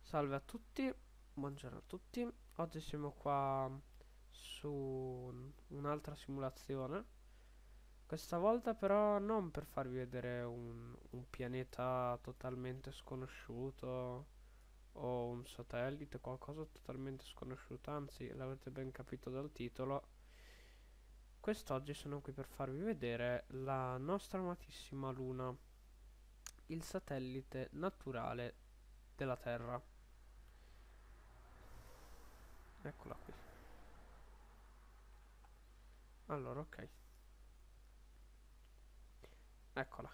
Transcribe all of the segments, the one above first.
Salve a tutti, buongiorno a tutti. Oggi siamo qua su un'altra simulazione. Questa volta però non per farvi vedere un pianeta totalmente sconosciuto o un satellite, qualcosa totalmente sconosciuto, anzi l'avete ben capito dal titolo. Quest'oggi sono qui per farvi vedere la nostra amatissima Luna, il satellite naturale della Terra. Eccola qui. Allora, ok. Eccola.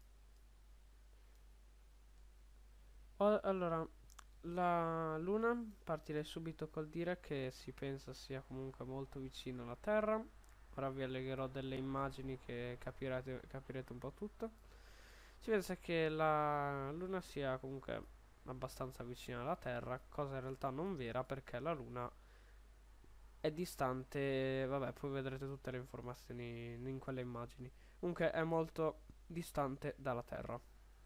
Allora, la Luna partirei subito col dire che si pensa sia comunque molto vicino alla Terra. Ora vi allegherò delle immagini che capirete un po' tutto. Si pensa che la Luna sia comunque abbastanza vicina alla Terra, cosa in realtà non vera perché la Luna è distante, vabbè, poi vedrete tutte le informazioni in quelle immagini. Comunque è molto distante dalla Terra.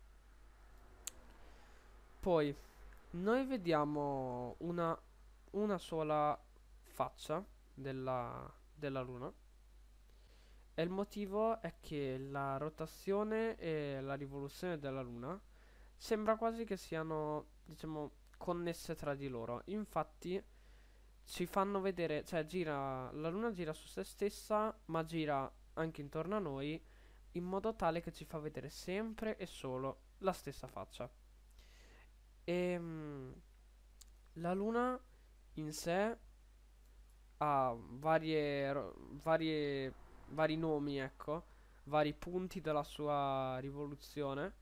Poi noi vediamo una sola faccia della Luna e il motivo è che la rotazione e la rivoluzione della Luna sembra quasi che siano, diciamo, connesse tra di loro. Infatti ci fanno vedere, cioè la Luna gira su se stessa, ma gira anche intorno a noi in modo tale che ci fa vedere sempre e solo la stessa faccia. E la Luna in sé ha vari nomi, ecco, vari punti della sua rivoluzione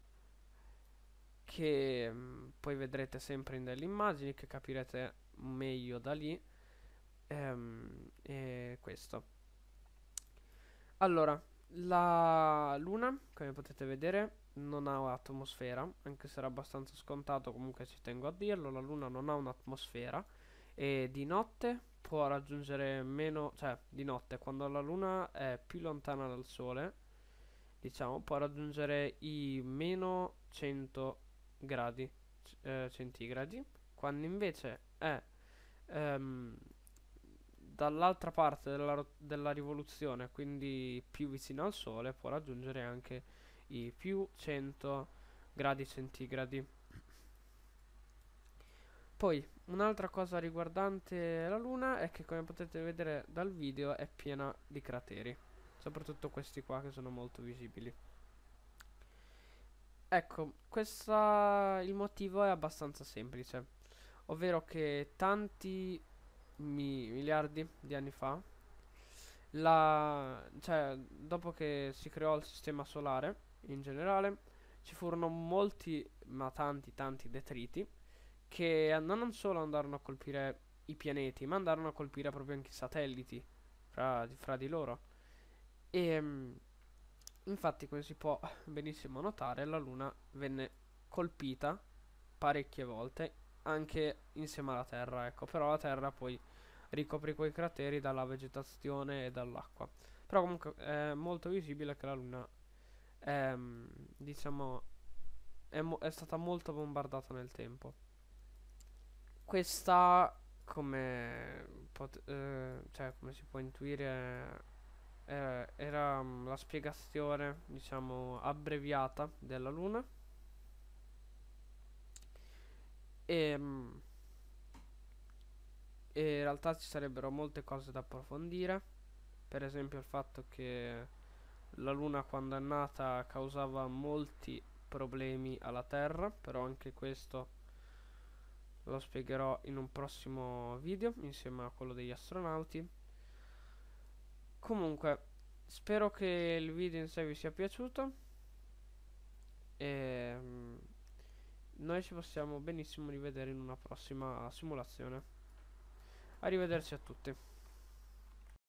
che poi vedrete sempre in delle immagini che capirete meglio da lì. E questo. Allora, la Luna, come potete vedere, non ha atmosfera, anche se era abbastanza scontato, comunque ci tengo a dirlo, la Luna non ha un'atmosfera e di notte può raggiungere meno, cioè di notte quando la Luna è più lontana dal Sole, diciamo, può raggiungere i meno 100 gradi centigradi, quando invece è ehm, dall'altra parte della rivoluzione, quindi più vicino al Sole, può raggiungere anche i più 100 gradi centigradi. Poi, un'altra cosa riguardante la Luna è che come potete vedere dal video è piena di crateri, soprattutto questi qua che sono molto visibili. Ecco, il motivo è abbastanza semplice, ovvero che tanti miliardi di anni fa, cioè, dopo che si creò il sistema solare in generale, ci furono molti, ma tanti detriti che non solo andarono a colpire i pianeti, ma andarono a colpire proprio anche i satelliti fra di loro. E infatti, come si può benissimo notare, la Luna venne colpita parecchie volte, anche insieme alla Terra, ecco, però la Terra poi ricopre quei crateri dalla vegetazione e dall'acqua. Però comunque è molto visibile che la Luna è, diciamo, è stata molto bombardata nel tempo. Questa, cioè, come si può intuire, era la spiegazione, diciamo, abbreviata della Luna. E, e in realtà ci sarebbero molte cose da approfondire. Per esempio il fatto che la Luna quando è nata causava molti problemi alla Terra, però anche questo lo spiegherò in un prossimo video insieme a quello degli astronauti. Comunque, spero che il video in sé vi sia piaciuto e noi ci possiamo benissimo rivedere in una prossima simulazione. Arrivederci a tutti.